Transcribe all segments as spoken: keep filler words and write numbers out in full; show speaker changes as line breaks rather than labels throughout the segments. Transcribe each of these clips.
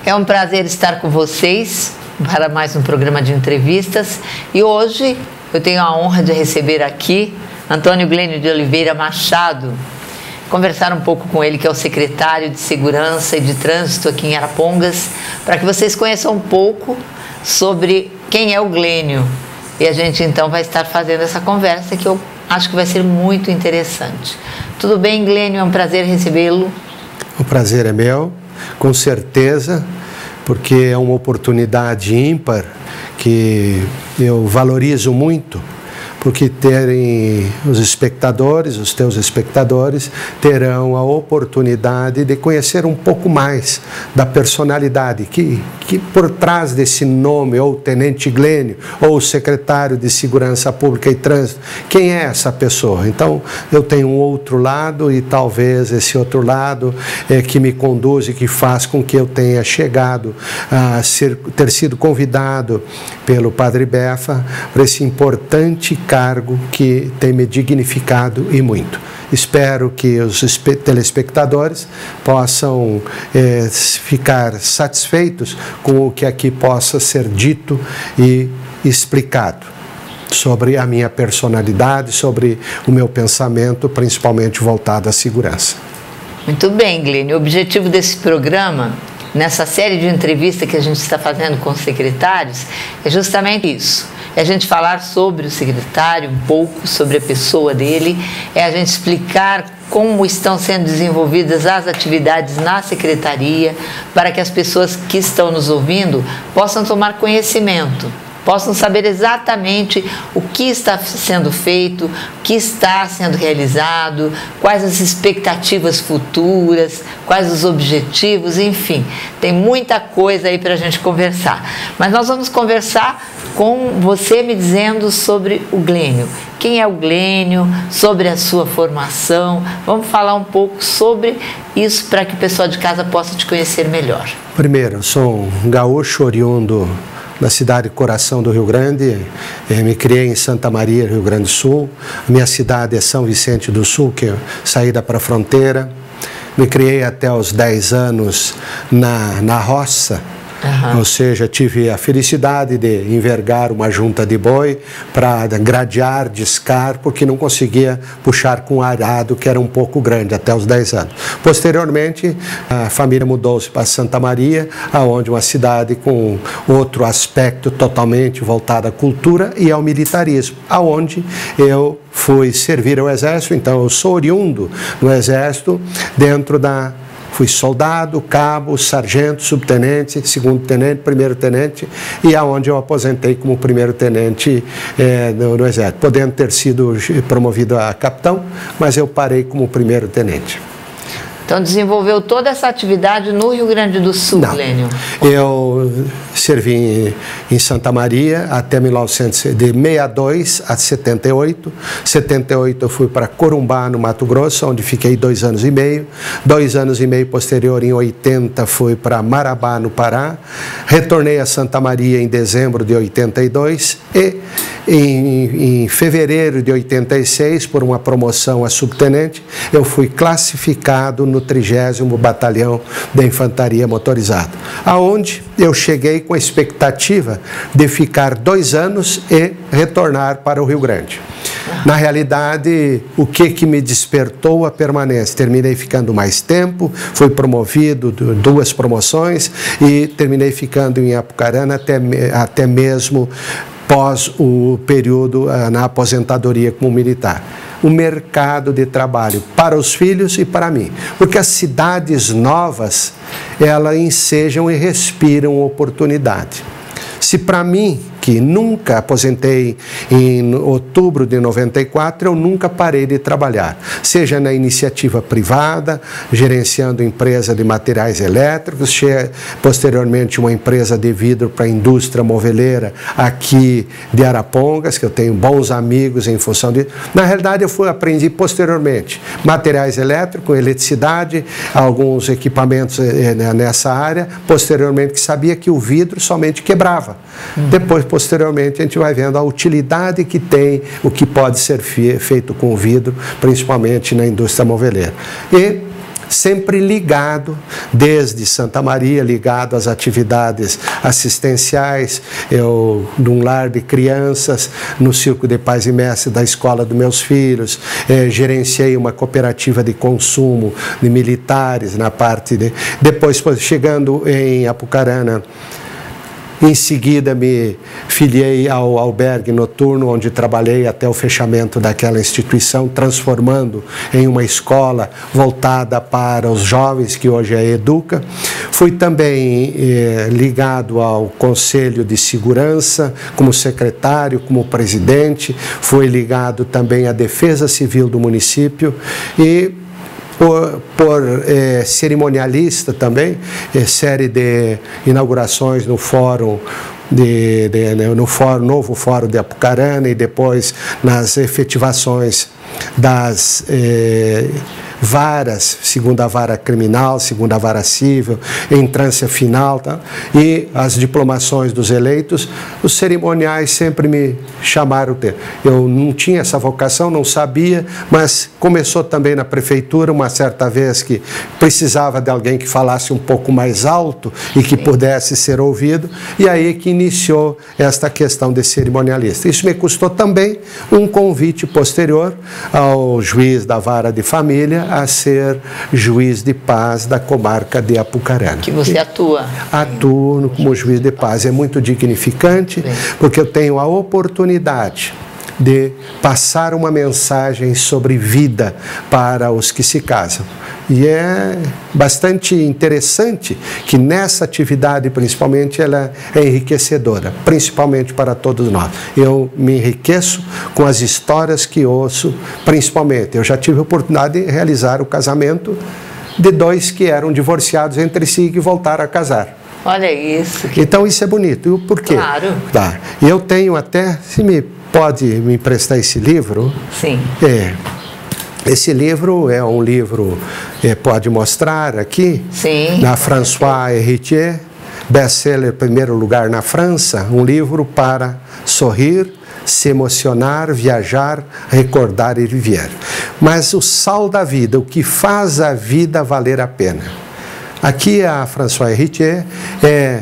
É um prazer estar com vocês para mais um programa de entrevistas. E hoje eu tenho a honra de receber aqui Antônio Glênio de Oliveira Machado. Conversar um pouco com ele, que é o secretário de Segurança e de Trânsito aqui em Arapongas, para que vocês conheçam um pouco sobre quem é o Glênio. E a gente então vai estar fazendo essa conversa que eu acho que vai ser muito interessante. Tudo bem, Glênio? É um prazer recebê-lo.
O prazer é meu, com certeza, porque é uma oportunidade ímpar que eu valorizo muito, porque terem os espectadores, os teus espectadores, terão a oportunidade de conhecer um pouco mais da personalidade que, que por trás desse nome, ou Tenente Glênio, ou Secretário de Segurança Pública e Trânsito, quem é essa pessoa? Então, eu tenho um outro lado e talvez esse outro lado é que me conduz e que faz com que eu tenha chegado a ser, ter sido convidado pelo Padre Befa para esse importante cargo que tem me dignificado e muito. Espero que os telespectadores possam é, ficar satisfeitos com o que aqui possa ser dito e explicado sobre a minha personalidade, sobre o meu pensamento, principalmente voltado à segurança.
Muito bem, Glênio. O objetivo desse programa, nessa série de entrevistas que a gente está fazendo com os secretários, é justamente isso. É a gente falar sobre o secretário, um pouco sobre a pessoa dele, é a gente explicar como estão sendo desenvolvidas as atividades na secretaria, para que as pessoas que estão nos ouvindo possam tomar conhecimento, possam saber exatamente o que está sendo feito, o que está sendo realizado, quais as expectativas futuras, quais os objetivos, enfim. Tem muita coisa aí para a gente conversar. Mas nós vamos conversar com você me dizendo sobre o Glênio. Quem é o Glênio, sobre a sua formação. Vamos falar um pouco sobre isso para que o pessoal de casa possa te conhecer melhor.
Primeiro, eu sou um gaúcho oriundo da cidade Coração do Rio Grande, eu me criei em Santa Maria, Rio Grande do Sul. Minha cidade é São Vicente do Sul, que é saída para a fronteira. Me criei até os dez anos na, na roça. Uhum. Ou seja, tive a felicidade de envergar uma junta de boi para gradear, discar, porque não conseguia puxar com arado, que era um pouco grande, até os dez anos. Posteriormente, a família mudou-se para Santa Maria, aonde uma cidade com outro aspecto totalmente voltado à cultura e ao militarismo, aonde eu fui servir ao Exército. Então, eu sou oriundo do Exército dentro da... Fui soldado, cabo, sargento, subtenente, segundo tenente, primeiro tenente, e aonde eu aposentei como primeiro tenente eh, no, no Exército, podendo ter sido promovido a capitão, mas eu parei como primeiro tenente.
Então, desenvolveu toda essa atividade no Rio Grande do Sul,
Não.
Glênio?
Eu servi em, em Santa Maria até mil novecentos, de sessenta e dois a setenta e oito. Em setenta e oito eu fui para Corumbá, no Mato Grosso, onde fiquei dois anos e meio. Dois anos e meio posterior, em oitenta, fui para Marabá, no Pará. Retornei a Santa Maria em dezembro de oitenta e dois e em, em fevereiro de oitenta e seis, por uma promoção a subtenente, eu fui classificado no trigésimo Batalhão da Infantaria Motorizada, aonde eu cheguei com a expectativa de ficar dois anos e retornar para o Rio Grande. Na realidade, o que, que me despertou a permanência? Terminei ficando mais tempo, fui promovido, duas promoções, e terminei ficando em Apucarana até, até mesmo pós o período na aposentadoria como militar. O mercado de trabalho para os filhos e para mim, porque as cidades novas, elas ensejam e respiram oportunidade. Se para mim, que nunca aposentei em outubro de noventa e quatro, eu nunca parei de trabalhar, seja na iniciativa privada, gerenciando empresa de materiais elétricos, posteriormente uma empresa de vidro para a indústria moveleira aqui de Arapongas, que eu tenho bons amigos em função disso. Na realidade, eu fui aprendi posteriormente materiais elétricos, eletricidade, alguns equipamentos nessa área, posteriormente que sabia que o vidro somente quebrava. Hum. Depois, posteriormente, a gente vai vendo a utilidade que tem, o que pode ser feito com o vidro, principalmente na indústria moveleira. E sempre ligado, desde Santa Maria, ligado às atividades assistenciais, eu num lar de crianças, no Círculo de Pais e Mestres da escola dos meus filhos, eh, gerenciei uma cooperativa de consumo de militares na parte de... Depois, chegando em Apucarana, em seguida me filiei ao albergue noturno, onde trabalhei até o fechamento daquela instituição, transformando em uma escola voltada para os jovens, que hoje é Educa. Fui também eh, ligado ao Conselho de Segurança, como secretário, como presidente. Fui ligado também à Defesa Civil do município e por, por eh, cerimonialista também, eh, série de inaugurações no Fórum De, de, no fórum, novo Fórum de Apucarana e depois nas efetivações das eh, varas, segunda vara criminal, segunda vara civil, entrância final, tá? E as diplomações dos eleitos. Os cerimoniais sempre me chamaram. Eu não tinha essa vocação, não sabia, mas começou também na prefeitura, uma certa vez que precisava de alguém que falasse um pouco mais alto e que pudesse ser ouvido, e aí que iniciou esta questão de cerimonialista. Isso me custou também um convite posterior ao juiz da vara de família a ser juiz de paz da comarca de Apucarana.
Que você atua.
Atuo como juiz de paz. É muito dignificante, porque eu tenho a oportunidade de passar uma mensagem sobre vida para os que se casam. E é bastante interessante que nessa atividade, principalmente, ela é enriquecedora, principalmente para todos nós. Eu me enriqueço com as histórias que ouço, principalmente. Eu já tive a oportunidade de realizar o casamento de dois que eram divorciados entre si e que voltaram a casar.
Olha isso. Que...
Então isso é bonito. E por quê?
Claro.
Tá. Eu tenho até, se me pode me emprestar esse livro?
Sim.
É. Esse livro é um livro, é, pode mostrar aqui,
Sim,
na François Héritier, best-seller primeiro lugar na França, um livro para sorrir, se emocionar, viajar, recordar e viver. Mas o sal da vida, o que faz a vida valer a pena. Aqui a François Héritier é...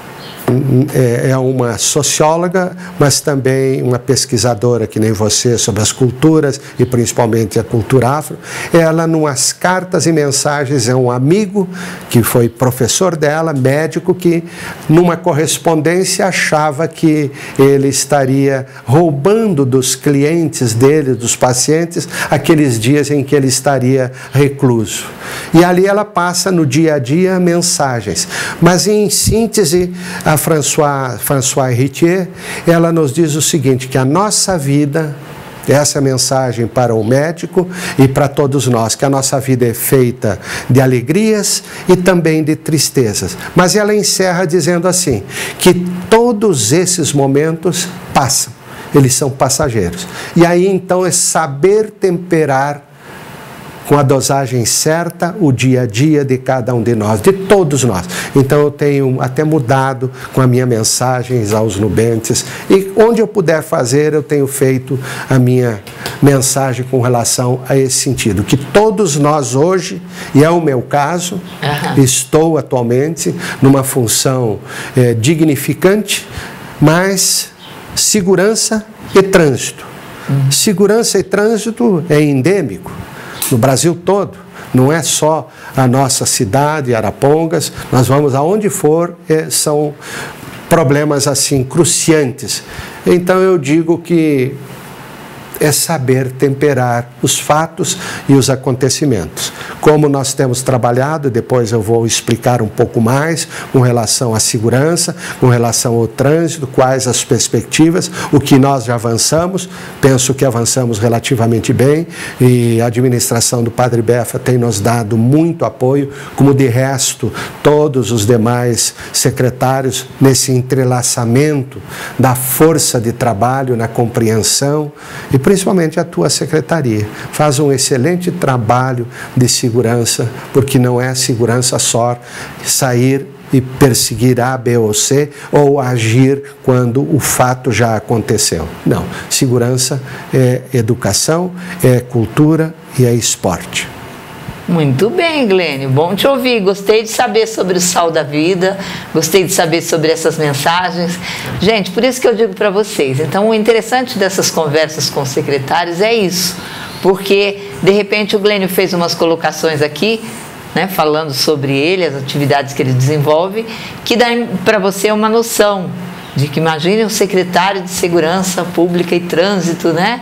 é uma socióloga, mas também uma pesquisadora que nem você sobre as culturas e principalmente a cultura afro. Ela, numas cartas e mensagens, é um amigo que foi professor dela, médico, que numa correspondência achava que ele estaria roubando dos clientes dele, dos pacientes, aqueles dias em que ele estaria recluso. E ali ela passa no dia a dia mensagens. Mas em síntese, a François, François Héritier, ela nos diz o seguinte, que a nossa vida, essa é a mensagem para o médico e para todos nós, que a nossa vida é feita de alegrias e também de tristezas. Mas ela encerra dizendo assim, que todos esses momentos passam, eles são passageiros. E aí então é saber temperar com a dosagem certa, o dia a dia de cada um de nós, de todos nós. Então eu tenho até mudado com a minha mensagem aos nubentes, e onde eu puder fazer, eu tenho feito a minha mensagem com relação a esse sentido, que todos nós hoje, e é o meu caso, uhum. estou atualmente numa função é, dignificante, mas segurança e trânsito. Uhum. Segurança e trânsito é endêmico no Brasil todo, não é só a nossa cidade, Arapongas, nós vamos aonde for, é, são problemas assim cruciantes. Então eu digo que é saber temperar os fatos e os acontecimentos. Como nós temos trabalhado, depois eu vou explicar um pouco mais com relação à segurança, com relação ao trânsito, quais as perspectivas, o que nós já avançamos, penso que avançamos relativamente bem, e a administração do Padre Befa tem nos dado muito apoio, como de resto todos os demais secretários, nesse entrelaçamento da força de trabalho, na compreensão, e principalmente a tua secretaria. Faz um excelente trabalho de segurança, porque não é segurança só sair e perseguir A, B ou C, ou agir quando o fato já aconteceu. Não, segurança é educação, é cultura e é esporte.
Muito bem, Glênio, bom te ouvir. Gostei de saber sobre o sal da vida, gostei de saber sobre essas mensagens. Gente, por isso que eu digo para vocês, então o interessante dessas conversas com os secretários é isso, porque de repente o Glênio fez umas colocações aqui, né, falando sobre ele, as atividades que ele desenvolve, que dá para você uma noção de que imagine um secretário de Segurança Pública e Trânsito, né,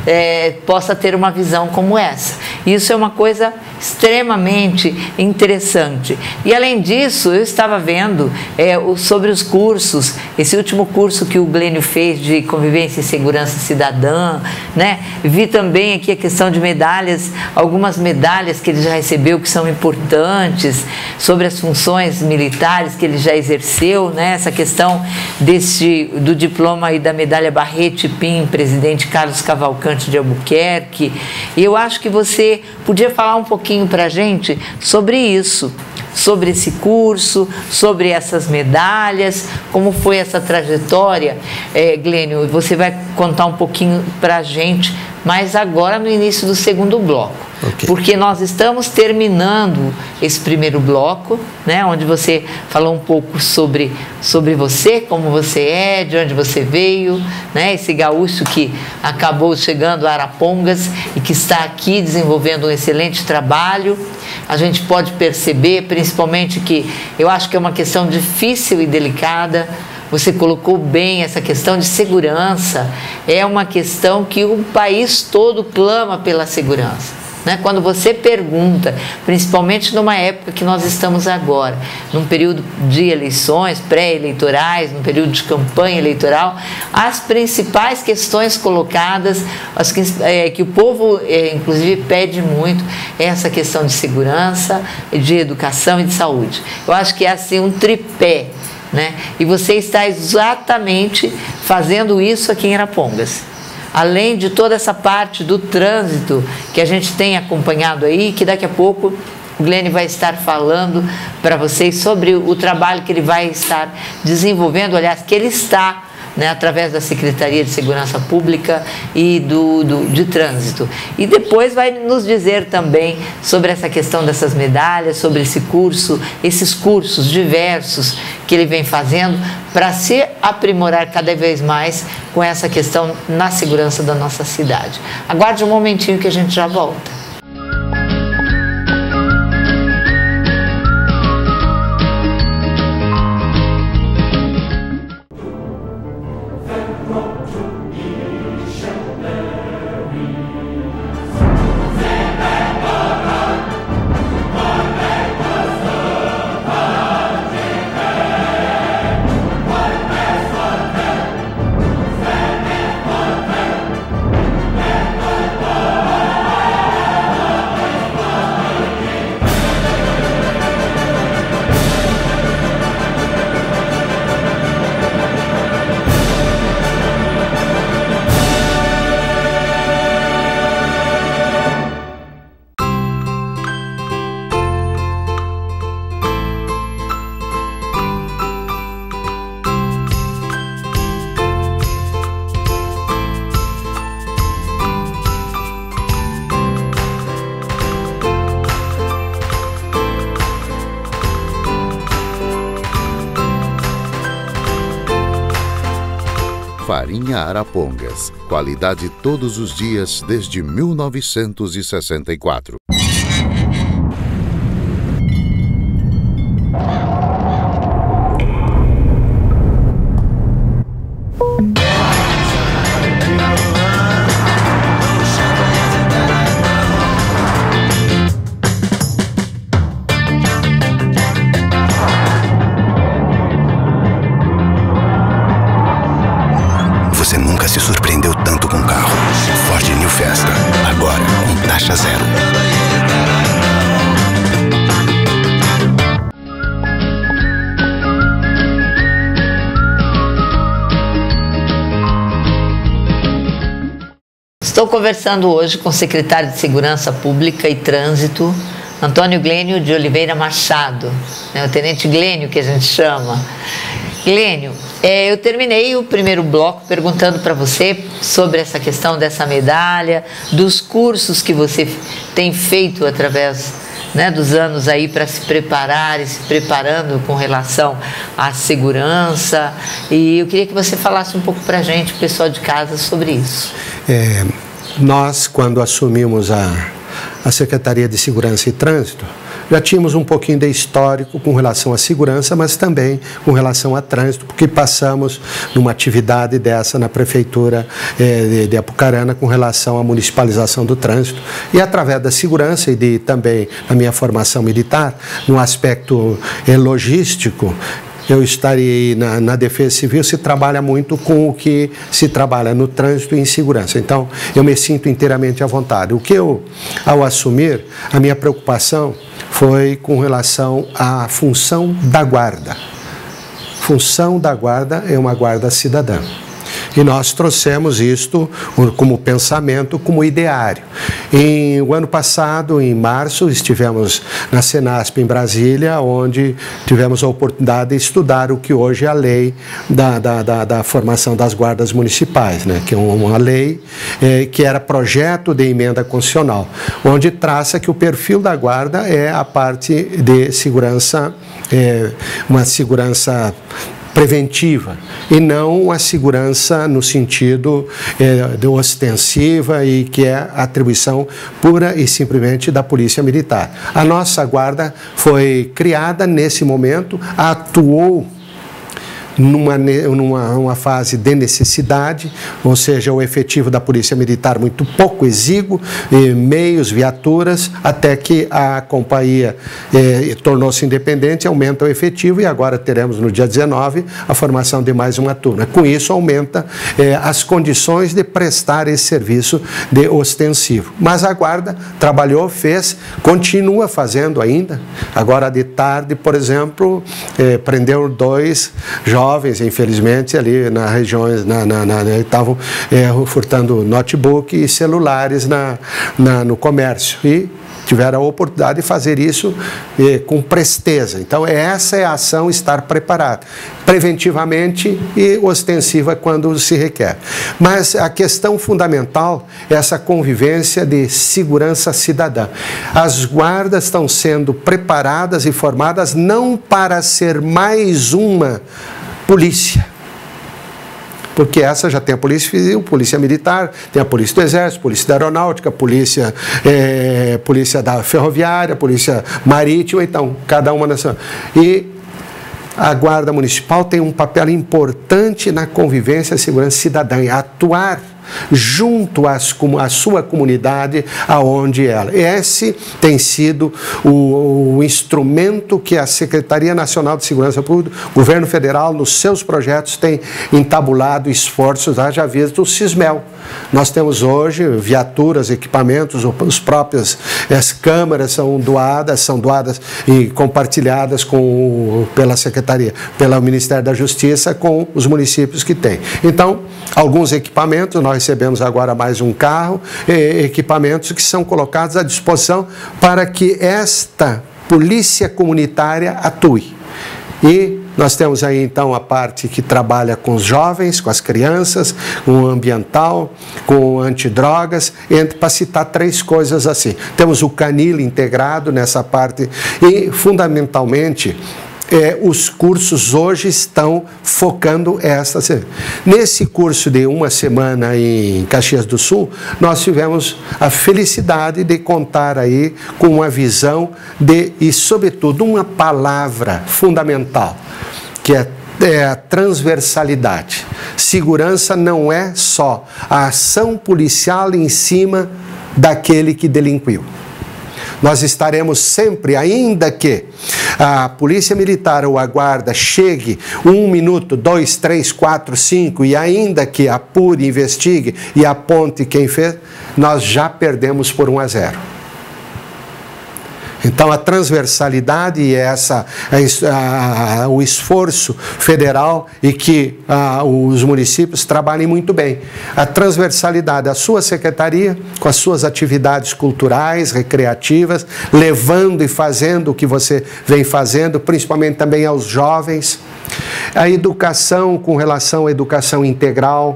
é, possa ter uma visão como essa. Isso é uma coisa extremamente interessante. E além disso, eu estava vendo é, o, sobre os cursos, esse último curso que o Glênio fez de Convivência e Segurança Cidadã, né? Vi também aqui a questão de medalhas, algumas medalhas que ele já recebeu que são importantes, sobre as funções militares que ele já exerceu, né? Essa questão desse, do diploma e da medalha Barrete Pim, presidente Carlos Cavalcante de Albuquerque. E eu acho que você podia falar um pouquinho para a gente sobre isso, sobre esse curso, sobre essas medalhas, como foi essa trajetória, é, Glênio, você vai contar um pouquinho para a gente, mas agora no início do segundo bloco. Okay. Porque nós estamos terminando esse primeiro bloco, né, onde você falou um pouco sobre, sobre você, como você é, de onde você veio, né, esse gaúcho que acabou chegando a Arapongas e que está aqui desenvolvendo um excelente trabalho. A gente pode perceber, principalmente, que eu acho que é uma questão difícil e delicada. Você colocou bem essa questão de segurança, é uma questão que o país todo clama pela segurança. Né? Quando você pergunta, principalmente numa época que nós estamos agora, num período de eleições, pré-eleitorais, num período de campanha eleitoral, as principais questões colocadas, as que, é, que o povo, é, inclusive, pede muito, é essa questão de segurança, de educação e de saúde. Eu acho que é assim um tripé, né? E você está exatamente fazendo isso aqui em Arapongas. Além de toda essa parte do trânsito que a gente tem acompanhado aí, que daqui a pouco o Glênio vai estar falando para vocês sobre o trabalho que ele vai estar desenvolvendo, aliás, que ele está, né, através da Secretaria de Segurança Pública e do, do, de Trânsito. E depois vai nos dizer também sobre essa questão dessas medalhas, sobre esse curso, esses cursos diversos que ele vem fazendo para se aprimorar cada vez mais com essa questão na segurança da nossa cidade. Aguarde um momentinho que a gente já volta.
Farinha Arapongas. Qualidade todos os dias desde mil novecentos e sessenta e quatro.
Você nunca se surpreendeu tanto com um carro. Ford New Fiesta, agora com taxa zero.
Estou conversando hoje com o secretário de Segurança Pública e Trânsito, Antônio Glênio de Oliveira Machado, né, o Tenente Glênio que a gente chama. Glênio, é, eu terminei o primeiro bloco perguntando para você sobre essa questão dessa medalha, dos cursos que você tem feito através né, dos anos aí para se preparar e se preparando com relação à segurança. E eu queria que você falasse um pouco para a gente, o pessoal de casa, sobre isso.
É, nós, quando assumimos a, a Secretaria de Segurança e Trânsito, já tínhamos um pouquinho de histórico com relação à segurança, mas também com relação a trânsito, porque passamos numa atividade dessa na Prefeitura eh, de, de Apucarana com relação à municipalização do trânsito. E através da segurança e de, também na minha formação militar, no aspecto eh, logístico, eu estarei na, na Defesa Civil, se trabalha muito com o que se trabalha no trânsito e em segurança. Então, eu me sinto inteiramente à vontade. O que eu, ao assumir, a minha preocupação foi com relação à função da guarda. Função da guarda é uma guarda cidadã. E nós trouxemos isto como pensamento, como ideário. Em, o ano passado, em março, estivemos na Senasp em Brasília, onde tivemos a oportunidade de estudar o que hoje é a lei da, da, da, da formação das guardas municipais, né? Que é uma lei eh, que era projeto de emenda constitucional, onde traça que o perfil da guarda é a parte de segurança, eh, uma segurança preventiva e não a segurança no sentido eh, de ostensiva e que é atribuição pura e simplesmente da Polícia Militar. A nossa guarda foi criada nesse momento, atuou numa, numa uma fase de necessidade, ou seja, o efetivo da Polícia Militar muito pouco exíguo, meios, viaturas, até que a companhia eh, tornou-se independente, aumenta o efetivo e agora teremos no dia dezenove a formação de mais uma turma. Com isso aumenta eh, as condições de prestar esse serviço de ostensivo. Mas a guarda trabalhou, fez, continua fazendo ainda. Agora de tarde, por exemplo, eh, prendeu dois jovens jovens, infelizmente, ali na região, na, na, na, estavam é, furtando notebook e celulares na, na, no comércio. E tiveram a oportunidade de fazer isso eh, com presteza. Então, essa é a ação, estar preparado, preventivamente e ostensiva quando se requer. Mas a questão fundamental é essa convivência de segurança cidadã. As guardas estão sendo preparadas e formadas não para ser mais uma polícia, porque essa já tem a Polícia Civil, Polícia Militar, tem a Polícia do Exército, Polícia da Aeronáutica, Polícia, é, Polícia da Ferroviária, Polícia Marítima, então, cada uma nessa. E a Guarda Municipal tem um papel importante na convivência e segurança cidadã, atuar junto às, à sua comunidade, aonde ela. Esse tem sido o, o instrumento que a Secretaria Nacional de Segurança Pública, o Governo Federal, nos seus projetos, tem entabulado esforços, já visto o Cismel. Nós temos hoje viaturas, equipamentos, os próprios, as câmeras são doadas, são doadas e compartilhadas com, pela Secretaria, pelo Ministério da Justiça, com os municípios que têm. Então, alguns equipamentos, nós recebemos agora mais um carro, equipamentos que são colocados à disposição para que esta polícia comunitária atue. E nós temos aí então a parte que trabalha com os jovens, com as crianças, com o ambiental, com antidrogas, entre, para citar três coisas assim. Temos o Canil integrado nessa parte e, fundamentalmente, É, os cursos hoje estão focando esta. Nesse curso de uma semana em Caxias do Sul, nós tivemos a felicidade de contar aí com uma visão de, e sobretudo, uma palavra fundamental, que é É a transversalidade. Segurança não é só a ação policial em cima daquele que delinquiu. Nós estaremos sempre, ainda que a Polícia Militar ou a Guarda chegue um minuto, dois, três, quatro, cinco, e ainda que apure, investigue e aponte quem fez, nós já perdemos por um a zero. Então, a transversalidade e essa, a, a, o esforço federal e que a, os municípios trabalhem muito bem. A transversalidade, a sua secretaria, com as suas atividades culturais, recreativas, levando e fazendo o que você vem fazendo, principalmente também aos jovens. A educação com relação à educação integral,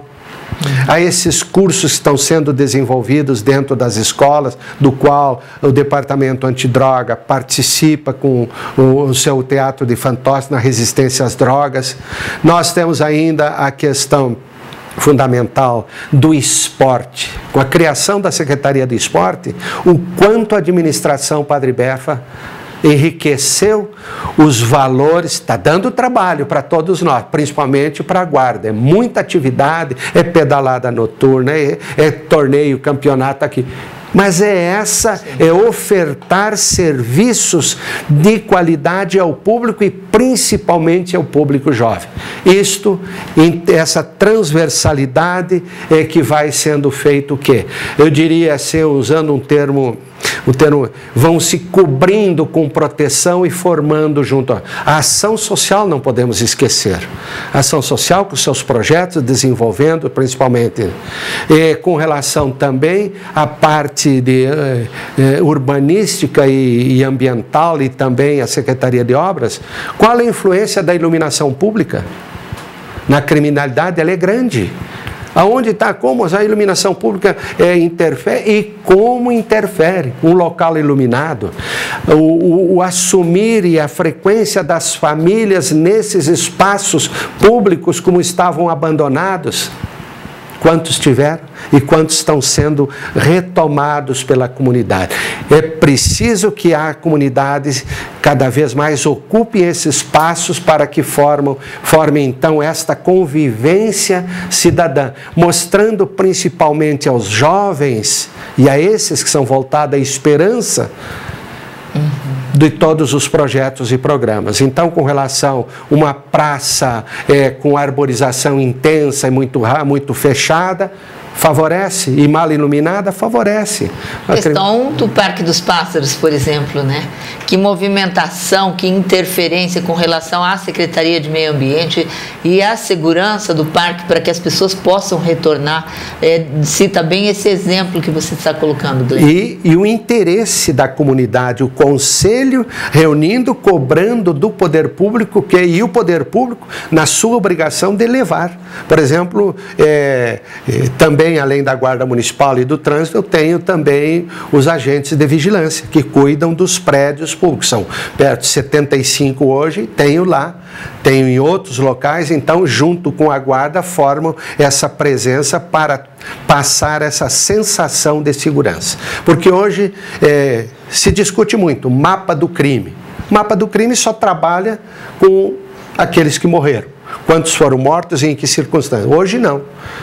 a esses cursos que estão sendo desenvolvidos dentro das escolas, do qual o Departamento Antidroga participa com o seu teatro de fantoches na resistência às drogas. Nós temos ainda a questão fundamental do esporte. Com a criação da Secretaria do Esporte, o quanto a administração Padre Befa enriqueceu os valores, está dando trabalho para todos nós, principalmente para a guarda. É muita atividade, é pedalada noturna, é, é torneio, campeonato aqui. Mas é essa, é ofertar serviços de qualidade ao público e principalmente ao público jovem. Isto, essa transversalidade é que vai sendo feito o quê? Eu diria, assim, usando um termo, o termo, vão se cobrindo com proteção e formando junto. A ação social não podemos esquecer. A ação social com seus projetos, desenvolvendo principalmente. E com relação também à parte de eh, urbanística e, e ambiental e também a Secretaria de Obras, qual a influência da iluminação pública? Na criminalidade, ela é grande. Aonde está, como a iluminação pública é, interfere e como interfere um local iluminado, o, o, o assumir e a frequência das famílias nesses espaços públicos como estavam abandonados. Quantos tiveram e quantos estão sendo retomados pela comunidade. É preciso que a comunidade cada vez mais ocupe esses espaços para que formam, formem então esta convivência cidadã, mostrando principalmente aos jovens e a esses que são voltados à esperança, de todos os projetos e programas. Então, com relação a uma praça é, com arborização intensa e muito, muito fechada, favorece, e mal iluminada, favorece.
A questão do Parque dos Pássaros, por exemplo, né? Que movimentação, que interferência com relação à Secretaria de Meio Ambiente e à segurança do parque para que as pessoas possam retornar. É, cita bem esse exemplo que você está colocando, Glenn.
E, e o interesse da comunidade, o conselho reunindo, cobrando do poder público, que, e o poder público na sua obrigação de levar. Por exemplo, é, é, também além da Guarda Municipal e do Trânsito, eu tenho também os agentes de vigilância, que cuidam dos prédios públicos. São perto de setenta e cinco hoje, tenho lá, tenho em outros locais, então, junto com a Guarda, formam essa presença para passar essa sensação de segurança. Porque hoje é, se discute muito o mapa do crime. O mapa do crime só trabalha com aqueles que morreram. Quantos foram mortos e em que circunstâncias? Hoje não.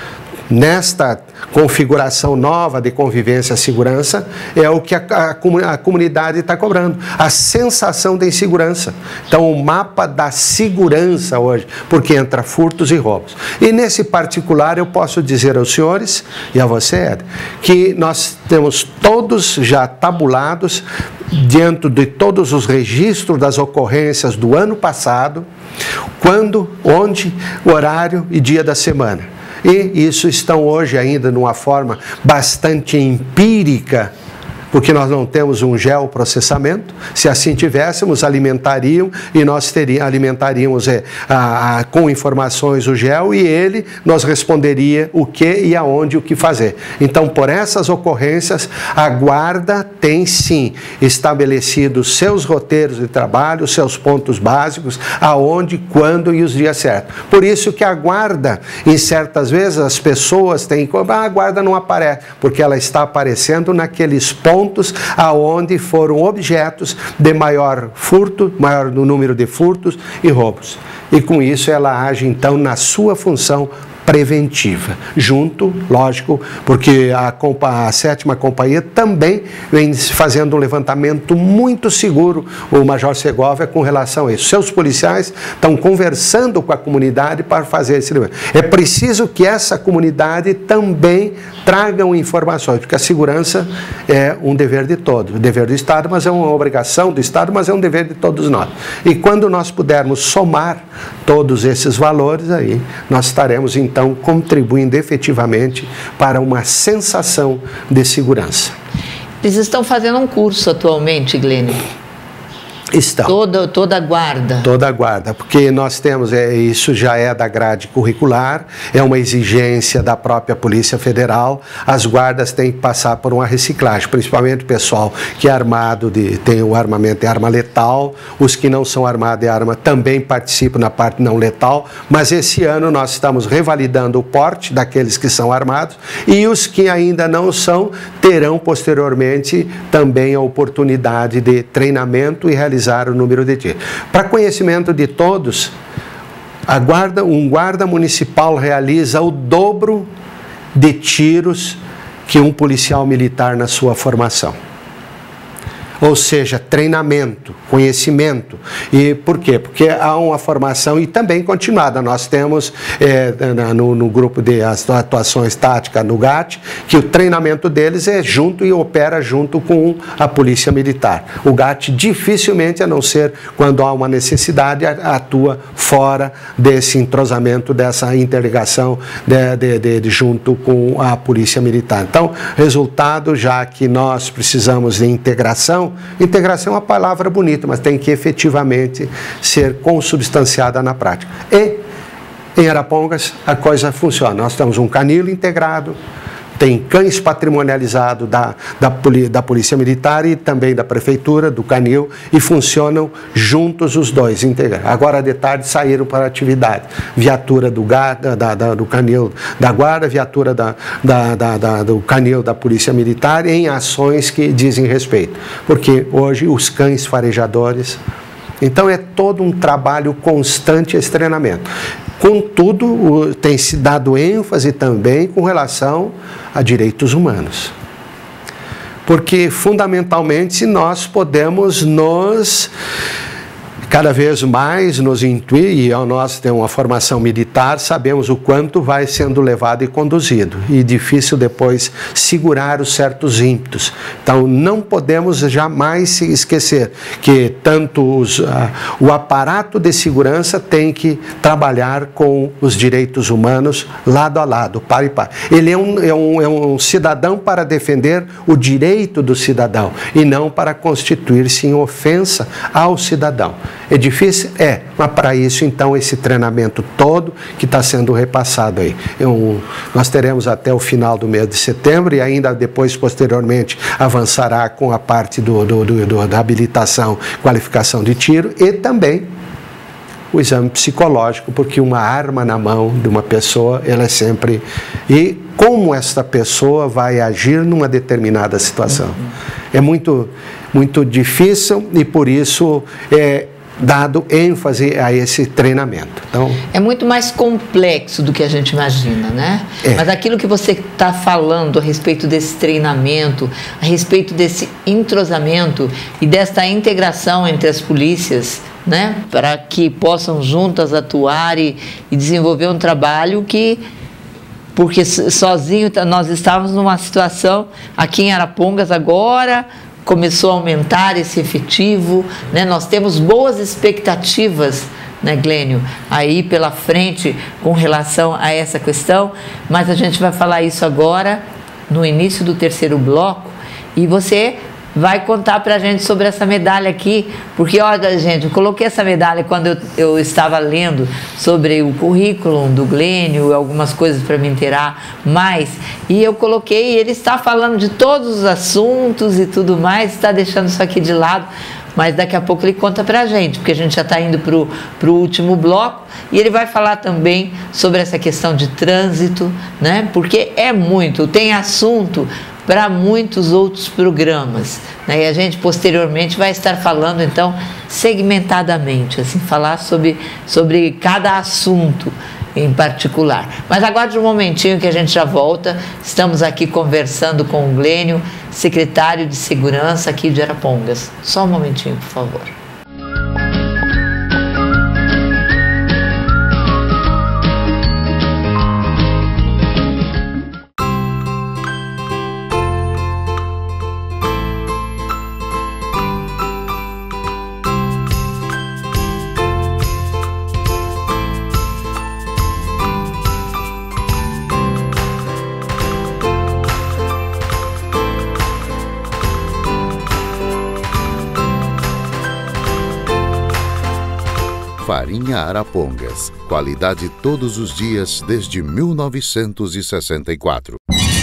Nesta configuração nova de convivência e segurança, é o que a, a, a comunidade está cobrando, a sensação de insegurança. Então, o mapa da segurança hoje, porque entra furtos e roubos. E nesse particular, eu posso dizer aos senhores e a você, Ed, que nós temos todos já tabulados, dentro de todos os registros das ocorrências do ano passado, quando, onde, horário e dia da semana. E isso estão hoje ainda numa forma bastante empírica, porque nós não temos um geoprocessamento. Se assim tivéssemos, alimentariam e nós teríamos, alimentaríamos é, a, a, com informações o geo e ele nos responderia o que e aonde o que fazer. Então, por essas ocorrências, a Guarda tem sim estabelecido os seus roteiros de trabalho, os seus pontos básicos, aonde, quando e os dias certos. Por isso que a Guarda, em certas vezes, as pessoas têm que... Ah, a Guarda não aparece, porque ela está aparecendo naqueles pontos pontos aonde foram objetos de maior furto, maior no número de furtos e roubos. E com isso ela age então na sua função preventiva, junto, lógico, porque a, a sétima companhia também vem fazendo um levantamento muito seguro, o Major Segovia, com relação a isso. Seus policiais estão conversando com a comunidade para fazer esse levantamento. É preciso que essa comunidade também tragam informações, porque a segurança é um dever de todos, um dever do Estado, mas é uma obrigação do Estado, mas é um dever de todos nós. E quando nós pudermos somar todos esses valores, aí nós estaremos então Então, contribuindo efetivamente para uma sensação de segurança.
Eles estão fazendo um curso atualmente, Glenn?
Estão.
Toda, toda a guarda.
Toda a guarda, porque nós temos, é, isso já é da grade curricular, é uma exigência da própria Polícia Federal, as guardas têm que passar por uma reciclagem, principalmente o pessoal que é armado, de, tem o armamento de arma letal, os que não são armados de arma também participam na parte não letal, mas esse ano nós estamos revalidando o porte daqueles que são armados e os que ainda não são terão posteriormente também a oportunidade de treinamento e realização o número de tiros. Para conhecimento de todos, a guarda, um guarda municipal realiza o dobro de tiros que um policial militar na sua formação. Ou seja, treinamento, conhecimento. E por quê? Porque há uma formação e também continuada. Nós temos é, no, no grupo de atuações táticas no G A T, que o treinamento deles é junto e opera junto com a Polícia Militar. O G A T dificilmente, a não ser quando há uma necessidade, atua fora desse entrosamento, dessa interligação de, de, de, de, junto com a Polícia Militar. Então, resultado, já que nós precisamos de integração, integração é uma palavra bonita, mas tem que efetivamente ser consubstanciada na prática. E em Arapongas a coisa funciona. Nós temos um canil integrado, tem cães patrimonializados da, da, da Polícia Militar e também da Prefeitura, do canil, e funcionam juntos os dois, integrados. Agora de tarde saíram para a atividade. Viatura do, da, da, da, do canil da Guarda, viatura da, da, da, da, do canil da Polícia Militar em ações que dizem respeito. Porque hoje os cães farejadores... Então é todo um trabalho constante esse treinamento. Contudo, tem se dado ênfase também com relação a direitos humanos. Porque, fundamentalmente, nós podemos nos... cada vez mais nos intuir, e ao nós ter uma formação militar, sabemos o quanto vai sendo levado e conduzido, e difícil depois segurar os certos ímpetos. Então, não podemos jamais se esquecer que tanto os, uh, o aparato de segurança tem que trabalhar com os direitos humanos lado a lado, par e par. Ele é um, é um, é um cidadão para defender o direito do cidadão, e não para constituir-se em ofensa ao cidadão. É difícil? É, mas para isso, então, esse treinamento todo que está sendo repassado aí. Eu, nós teremos até o final do mês de setembro e ainda depois, posteriormente, avançará com a parte do, do, do, do, da habilitação, qualificação de tiro e também o exame psicológico, porque uma arma na mão de uma pessoa, ela é sempre... E como esta pessoa vai agir numa determinada situação. É muito, muito difícil e, por isso, é... dado ênfase a esse treinamento. Então,
é muito mais complexo do que a gente imagina, né? É. Mas aquilo que você está falando a respeito desse treinamento, a respeito desse entrosamento e desta integração entre as polícias, né? Para que possam juntas atuar e, e desenvolver um trabalho que... Porque sozinho nós estávamos numa situação aqui em Arapongas agora... começou a aumentar esse efetivo, né? Nós temos boas expectativas, né, Glênio, aí pela frente com relação a essa questão, mas a gente vai falar isso agora no início do terceiro bloco e você vai contar para a gente sobre essa medalha aqui, porque olha, gente, eu coloquei essa medalha quando eu, eu estava lendo sobre o currículo do Glênio, algumas coisas para me inteirar mais, e eu coloquei, ele está falando de todos os assuntos e tudo mais, está deixando isso aqui de lado, mas daqui a pouco ele conta para a gente, porque a gente já está indo para o último bloco, e ele vai falar também sobre essa questão de trânsito, né? Porque é muito, tem assunto para muitos outros programas, né? E a gente posteriormente vai estar falando então segmentadamente, assim, falar sobre, sobre cada assunto em particular. Mas aguarde um momentinho que a gente já volta. Estamos aqui conversando com o Glênio, secretário de Segurança aqui de Arapongas. Só um momentinho, por favor.
Farinha Arapongas. Qualidade todos os dias desde mil novecentos e sessenta e quatro.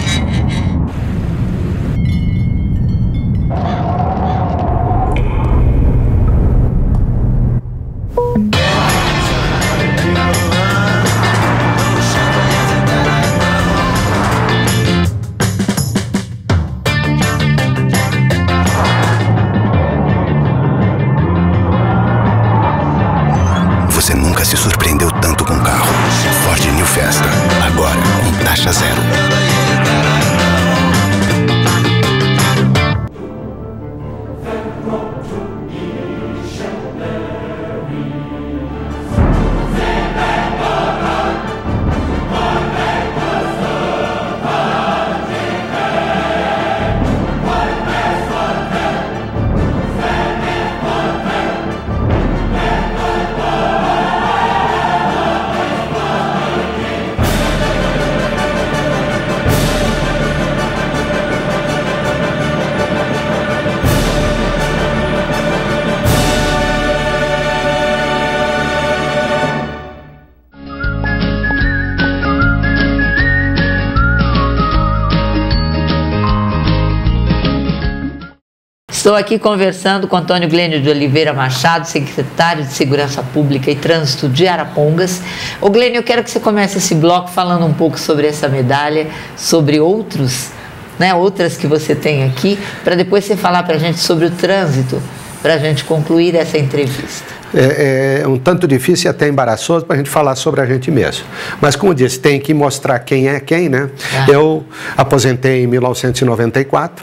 Você nunca se surpreendeu tanto com um carro. Ford New Fiesta, agora com taxa zero.
Estou aqui conversando com Antônio Glênio de Oliveira Machado, secretário de Segurança Pública e Trânsito de Arapongas. Ô Glênio, eu quero que você comece esse bloco falando um pouco sobre essa medalha, sobre outros, né, outras que você tem aqui, para depois você falar para a gente sobre o trânsito, para a gente concluir essa entrevista.
É, é um tanto difícil e até embaraçoso para a gente falar sobre a gente mesmo. Mas, como disse, tem que mostrar quem é quem, né? Ah. Eu aposentei em mil novecentos e noventa e quatro.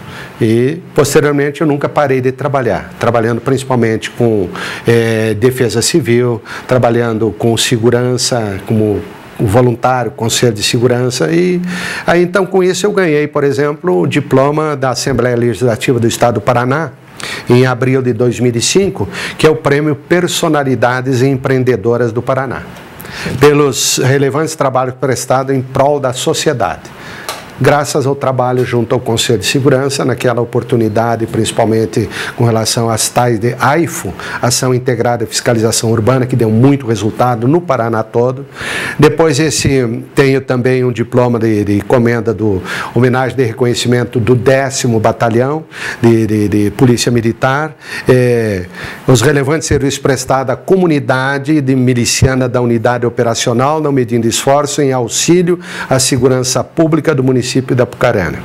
E, posteriormente, eu nunca parei de trabalhar, trabalhando principalmente com é, defesa civil, trabalhando com segurança, como voluntário, conselho de segurança. E aí, então, com isso, eu ganhei, por exemplo, o diploma da Assembleia Legislativa do Estado do Paraná, em abril de dois mil e cinco, que é o Prêmio Personalidades Empreendedoras do Paraná, pelos relevantes trabalhos prestados em prol da sociedade. Graças ao trabalho junto ao Conselho de Segurança, naquela oportunidade, principalmente com relação às tais de A I F U, Ação Integrada de Fiscalização Urbana, que deu muito resultado no Paraná todo. Depois esse, tenho também um diploma de, de comenda do homenagem de reconhecimento do décimo Batalhão de, de, de Polícia Militar, é, os relevantes serviços prestados à comunidade de miliciana da Unidade Operacional, não medindo esforço em auxílio à segurança pública do município da Apucarana.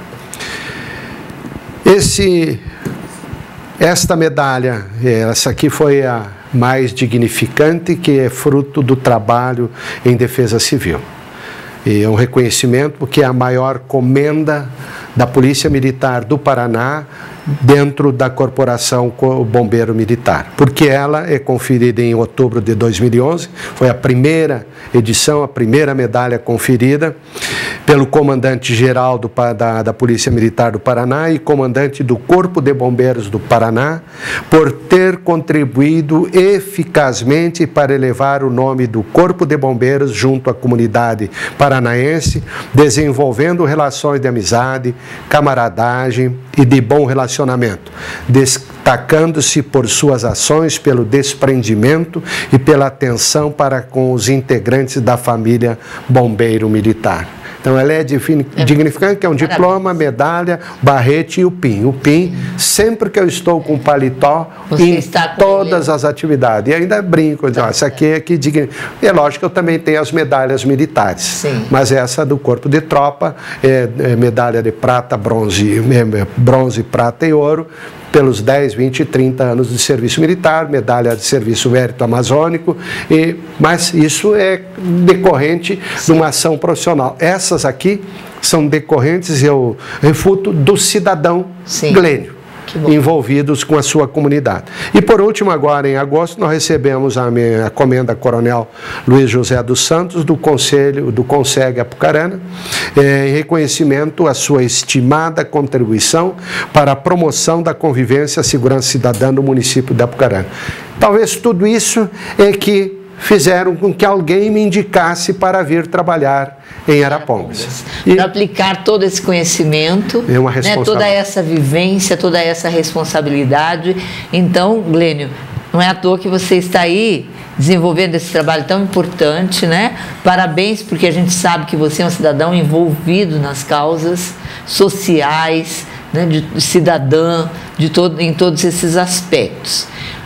Esse, esta medalha, essa aqui foi a mais dignificante, que é fruto do trabalho em defesa civil. E é um reconhecimento porque é a maior comenda da Polícia Militar do Paraná dentro da Corporação Bombeiro Militar, porque ela é conferida em outubro de dois mil e onze, foi a primeira edição, a primeira medalha conferida pelo comandante-geral do, da, da Polícia Militar do Paraná e comandante do Corpo de Bombeiros do Paraná, por ter contribuído eficazmente para elevar o nome do Corpo de Bombeiros junto à comunidade paranaense, desenvolvendo relações de amizade, camaradagem e de bom relacionamento, destacando-se por suas ações pelo desprendimento e pela atenção para com os integrantes da família bombeiro militar. Então, ela é dignificante, que é um diploma, medalha, barrete e o PIN. O PIN, sempre que eu estou com paletó,
você
em todas as atividades. E ainda brinco, digo, essa aqui é que dignifica. É lógico que eu também tenho as medalhas militares.
Sim.
Mas essa do corpo de tropa, é, é medalha de prata, bronze, é, bronze, prata e ouro, pelos dez, vinte e trinta anos de serviço militar, medalha de serviço mérito amazônico, e, mas isso é decorrente Sim. de uma ação profissional. Essas aqui são decorrentes, eu refuto, do cidadão Sim. Glênio, envolvidos com a sua comunidade. E por último, agora em agosto, nós recebemos a minha comenda Coronel Luiz José dos Santos, do Conselho, do Conseg Apucarana, eh, em reconhecimento à sua estimada contribuição para a promoção da convivência e segurança cidadã no município de Apucarana. Talvez tudo isso é que fizeram com que alguém me indicasse para vir trabalhar em Arapongas.
Para aplicar todo esse conhecimento,
é uma
né, toda essa vivência, toda essa responsabilidade. Então, Glênio, não é à toa que você está aí desenvolvendo esse trabalho tão importante, né? Parabéns, porque a gente sabe que você é um cidadão envolvido nas causas sociais, né? De cidadã, de todo, em todos esses aspectos.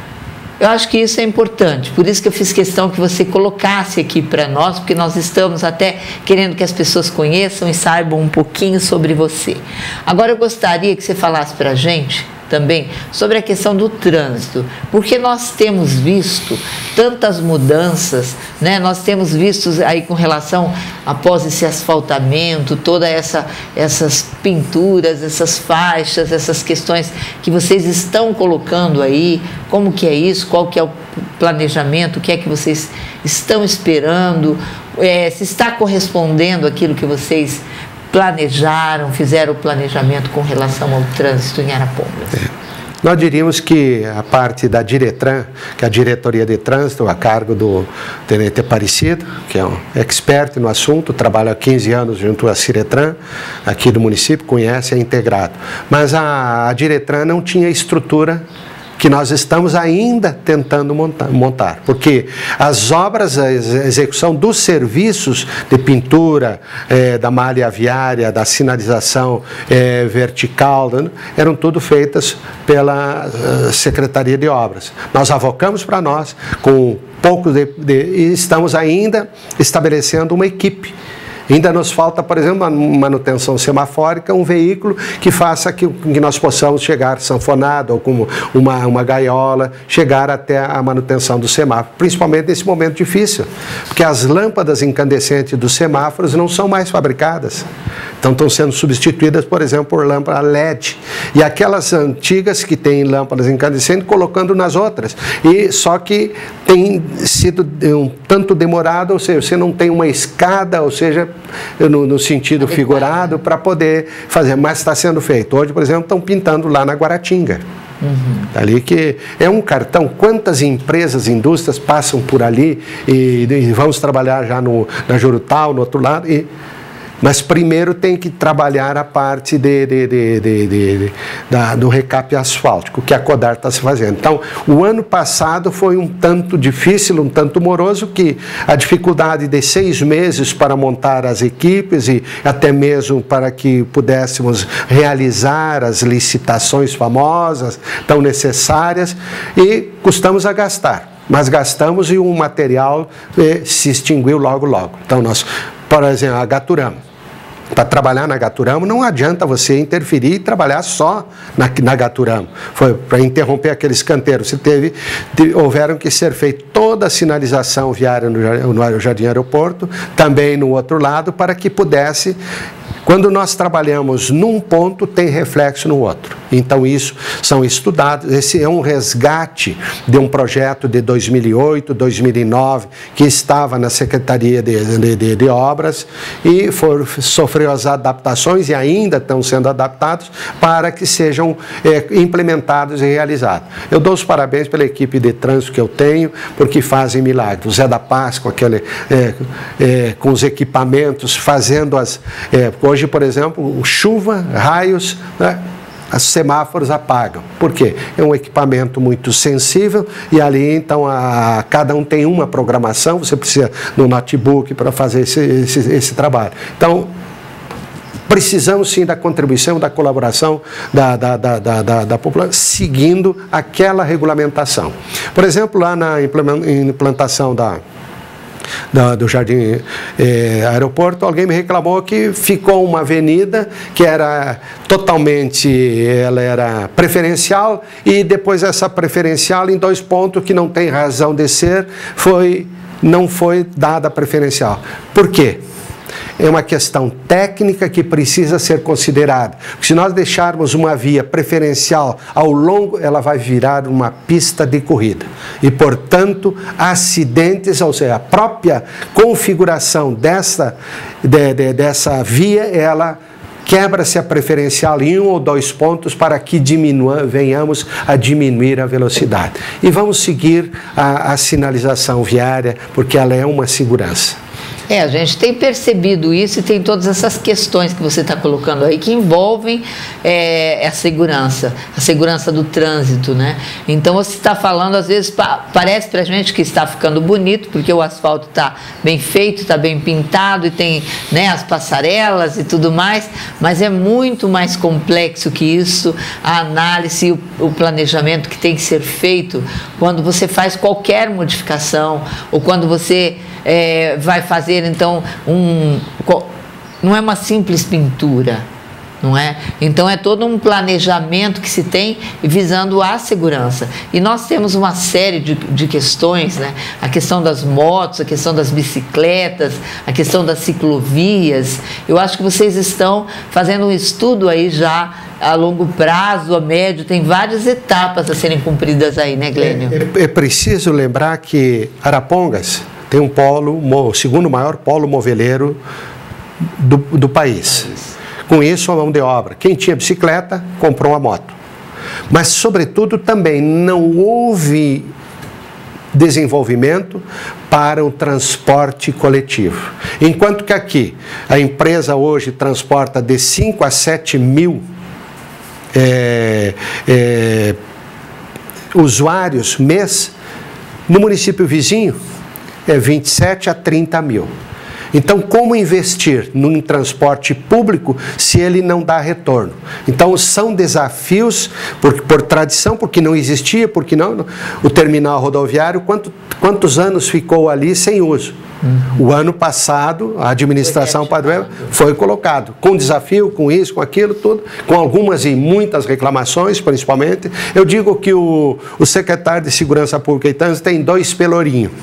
Eu acho que isso é importante, por isso que eu fiz questão que você colocasse aqui para nós, porque nós estamos até querendo que as pessoas conheçam e saibam um pouquinho sobre você. Agora eu gostaria que você falasse para a gente também sobre a questão do trânsito, porque nós temos visto tantas mudanças, né? Nós temos visto aí com relação, após esse asfaltamento, toda essa, essas pinturas, essas faixas, essas questões que vocês estão colocando aí, como que é isso, qual que é o planejamento, o que é que vocês estão esperando, é, se está correspondendo àquilo que vocês planejaram, fizeram o planejamento com relação ao trânsito em Arapongas?
É. Nós diríamos que a parte da Diretran, que é a Diretoria de Trânsito, a cargo do Tenente Aparecido, que é um expert no assunto, trabalha há quinze anos junto à Ciretran, aqui do município, conhece, é integrado. Mas a, a Diretran não tinha estrutura que nós estamos ainda tentando montar, montar, porque as obras, a execução dos serviços de pintura, eh, da malha viária, da sinalização eh, vertical, eram tudo feitas pela uh, Secretaria de Obras. Nós avocamos para nós, com pouco de, de... e estamos ainda estabelecendo uma equipe. Ainda nos falta, por exemplo, uma manutenção semafórica, um veículo que faça que, que nós possamos chegar sanfonado ou com uma, uma gaiola, chegar até a manutenção do semáforo, principalmente nesse momento difícil, porque as lâmpadas incandescentes dos semáforos não são mais fabricadas. Então estão sendo substituídas, por exemplo, por lâmpada L E D. E aquelas antigas que têm lâmpadas incandescentes, colocando nas outras. E só que tem sido um tanto demorado, ou seja, você não tem uma escada, ou seja, no, no sentido figurado, para poder fazer, mas está sendo feito. Hoje, por exemplo, estão pintando lá na Guaratinga. Uhum. Ali que é um cartão, quantas empresas, indústrias passam por ali e, e vamos trabalhar já no, na Jurutal, no outro lado, e mas primeiro tem que trabalhar a parte de, de, de, de, de, de, da, do recape asfáltico, que a Codar está se fazendo. Então, o ano passado foi um tanto difícil, um tanto moroso, que a dificuldade de seis meses para montar as equipes e até mesmo para que pudéssemos realizar as licitações famosas, tão necessárias, e custamos a gastar. Mas gastamos e o material eh, se extinguiu logo, logo. Então, nós, por exemplo, a Gaturama. Para trabalhar na Gaturama, não adianta você interferir e trabalhar só na, na Gaturama. Foi para interromper aqueles canteiros. Você teve, teve, houveram que ser feita toda a sinalização viária no, no Jardim Aeroporto, também no outro lado, para que pudesse... Quando nós trabalhamos num ponto, tem reflexo no outro. Então, isso são estudados. Esse é um resgate de um projeto de dois mil e oito, dois mil e nove, que estava na Secretaria de, de, de Obras e for, sofreu as adaptações e ainda estão sendo adaptados para que sejam é, implementados e realizados. Eu dou os parabéns pela equipe de trânsito que eu tenho, porque fazem milagres. O Zé da Paz, com, aquele, é, é, com os equipamentos, fazendo as... É, hoje, por exemplo, chuva, raios, né? Os semáforos apagam. Por quê? É um equipamento muito sensível e ali, então, a, cada um tem uma programação, você precisa do notebook para fazer esse, esse, esse trabalho. Então, precisamos sim da contribuição, da colaboração da, da, da, da, da, da população, seguindo aquela regulamentação. Por exemplo, lá na implantação da... Do, do Jardim eh, Aeroporto, alguém me reclamou que ficou uma avenida que era totalmente, ela era preferencial e depois essa preferencial em dois pontos que não tem razão de ser, foi, não foi dada preferencial. Por quê? É uma questão técnica que precisa ser considerada. Se nós deixarmos uma via preferencial ao longo, ela vai virar uma pista de corrida. E, portanto, acidentes, ou seja, a própria configuração dessa, de, de, dessa via, ela quebra-se a preferencial em um ou dois pontos para que diminua, venhamos a diminuir a velocidade. E vamos seguir a, a sinalização viária, porque ela é uma segurança.
É, a gente tem percebido isso e tem todas essas questões que você está colocando aí que envolvem é, a segurança, a segurança do trânsito, né? Então você está falando, às vezes pa parece para a gente que está ficando bonito porque o asfalto está bem feito, está bem pintado e tem, né, as passarelas e tudo mais, mas é muito mais complexo que isso, a análise e o, o planejamento que tem que ser feito quando você faz qualquer modificação ou quando você é, vai fazer então um, não é uma simples pintura, não é? Então é todo um planejamento que se tem visando a segurança. E nós temos uma série de, de questões, né? A questão das motos, a questão das bicicletas, a questão das ciclovias. Eu acho que vocês estão fazendo um estudo aí já a longo prazo, a médio, tem várias etapas a serem cumpridas aí, né, Glênio?
É, é preciso lembrar que Arapongas tem um polo, o segundo maior polo moveleiro do, do país. Com isso, a mão de obra. Quem tinha bicicleta, comprou uma moto. Mas, sobretudo, também não houve desenvolvimento para o transporte coletivo. Enquanto que aqui, a empresa hoje transporta de cinco a sete mil é, é, usuários mês, no município vizinho é vinte e sete a trinta mil. Então, como investir num transporte público se ele não dá retorno? Então, são desafios, por, por tradição, porque não existia, porque não, o terminal rodoviário, quanto, quantos anos ficou ali sem uso? Uhum. O ano passado, a administração Padre foi colocado, com desafio, com isso, com aquilo, tudo, com algumas e muitas reclamações, principalmente. Eu digo que o, o secretário de Segurança Pública e Trânsito tem dois pelourinhos.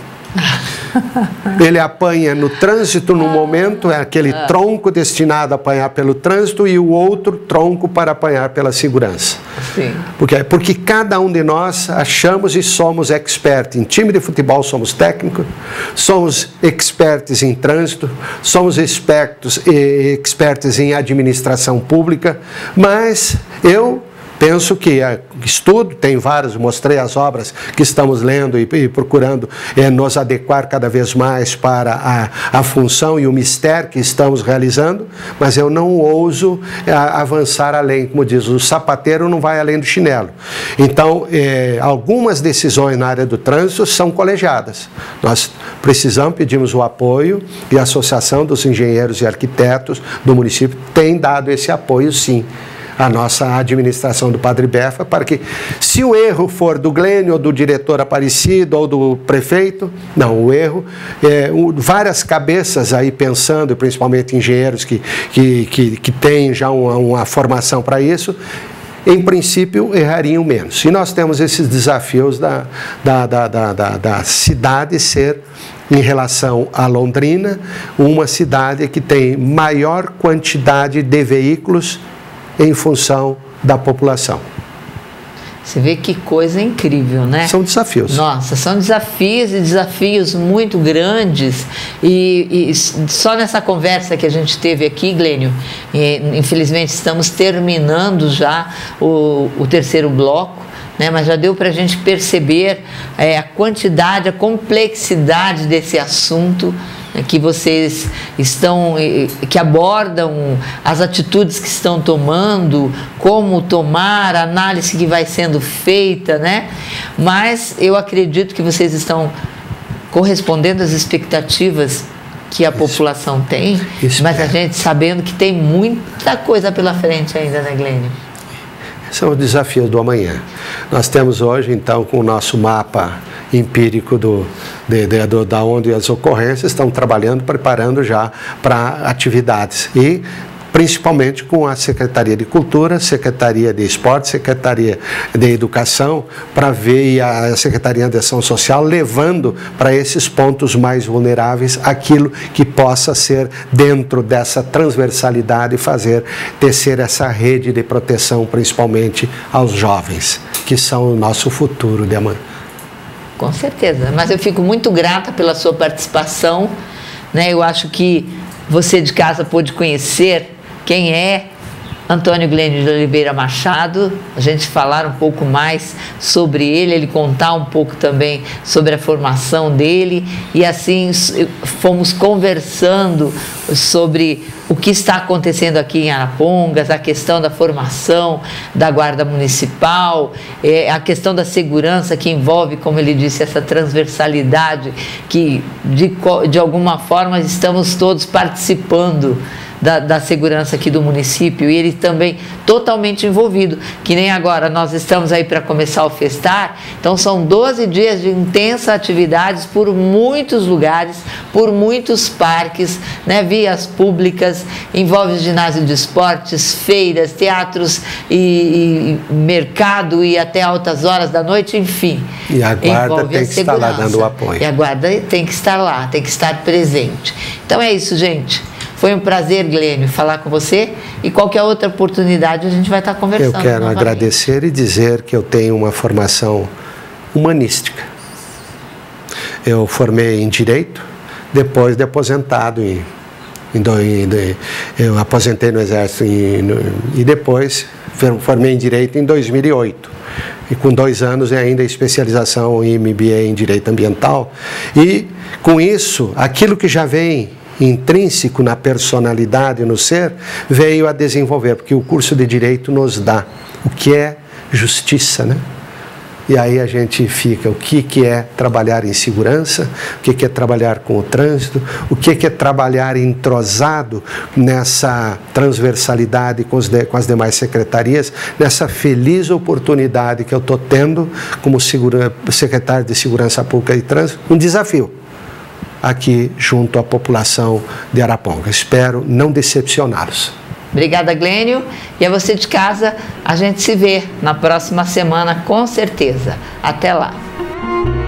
Ele apanha no trânsito no momento, é aquele tronco destinado a apanhar pelo trânsito e o outro tronco para apanhar pela segurança. Sim. Porque, porque cada um de nós achamos e somos experts. Em time de futebol somos técnicos, somos experts em trânsito, somos expertos, expertos em administração pública, mas eu penso que é, estudo, tem vários, mostrei as obras que estamos lendo e, e procurando é, nos adequar cada vez mais para a, a função e o mistério que estamos realizando, mas eu não ouso é, avançar além, como diz, o sapateiro não vai além do chinelo. Então, é, algumas decisões na área do trânsito são colegiadas. Nós precisamos, pedimos o apoio e a Associação dos Engenheiros e Arquitetos do município tem dado esse apoio, sim, a nossa administração do Padre Befa, para que, se o erro for do Glênio, ou do diretor Aparecido, ou do prefeito, não, o erro, é, o, várias cabeças aí pensando, principalmente engenheiros que, que, que, que têm já uma, uma formação para isso, em princípio, errariam menos. E nós temos esses desafios da, da, da, da, da, da cidade ser, em relação a Londrina, uma cidade que tem maior quantidade de veículos em função da população.
Você vê que coisa incrível, né?
São desafios.
Nossa, são desafios e desafios muito grandes. E, e só nessa conversa que a gente teve aqui, Glênio, infelizmente estamos terminando já o, o terceiro bloco, né? Mas já deu para a gente perceber é, a quantidade, a complexidade desse assunto, que vocês estão, que abordam as atitudes que estão tomando, como tomar, a análise que vai sendo feita, né? Mas eu acredito que vocês estão correspondendo às expectativas que a Isso. população tem, Isso mas é. a gente sabendo que tem muita coisa pela frente ainda, né, Glênio?
São os desafios do amanhã. Nós temos hoje, então, com o nosso mapa empírico do, de, de, do, da onde as ocorrências estão trabalhando, preparando já para atividades. E principalmente com a Secretaria de Cultura, Secretaria de Esporte, Secretaria de Educação, para ver e a Secretaria de Ação Social levando para esses pontos mais vulneráveis aquilo que possa ser dentro dessa transversalidade e fazer tecer essa rede de proteção, principalmente aos jovens, que são o nosso futuro de amanhã.
Com certeza, mas eu fico muito grata pela sua participação, né? Eu acho que você de casa pôde conhecer quem é Antônio Glênio de Oliveira Machado, a gente falar um pouco mais sobre ele, ele contar um pouco também sobre a formação dele, e assim fomos conversando sobre o que está acontecendo aqui em Arapongas, a questão da formação da Guarda Municipal, é, a questão da segurança que envolve, como ele disse, essa transversalidade que de, de alguma forma estamos todos participando Da, da segurança aqui do município, e ele também totalmente envolvido, que nem agora nós estamos aí para começar o Festar, então são doze dias de intensa atividades por muitos lugares, por muitos parques, né, vias públicas, envolve ginásio de esportes, feiras, teatros e, e mercado e até altas horas da noite, enfim.
E a guarda tem que estar lá dando o apoio.
E a guarda tem que estar lá, tem que estar presente. Então é isso, gente. Foi um prazer, Glênio, falar com você, e qualquer outra oportunidade a gente vai estar conversando.
Eu quero
novamente.
agradecer e dizer que eu tenho uma formação humanística. Eu formei em Direito, depois de aposentado em, em, em eu aposentei no Exército em, no, e depois formei em Direito em dois mil e oito. E com dois anos ainda especialização em M B A em Direito Ambiental. E com isso, aquilo que já vem intrínseco na personalidade, no ser, veio a desenvolver, porque o curso de Direito nos dá o que é justiça, né? E aí a gente fica, o que, que é trabalhar em segurança, o que, que é trabalhar com o trânsito, o que, que é trabalhar entrosado nessa transversalidade com, os de, com as demais secretarias, nessa feliz oportunidade que eu estou tendo como segura, secretário de Segurança Pública e Trânsito, um desafio aqui junto à população de Arapongas. Espero não decepcioná-los.
Obrigada, Glênio. E a você de casa, a gente se vê na próxima semana, com certeza. Até lá.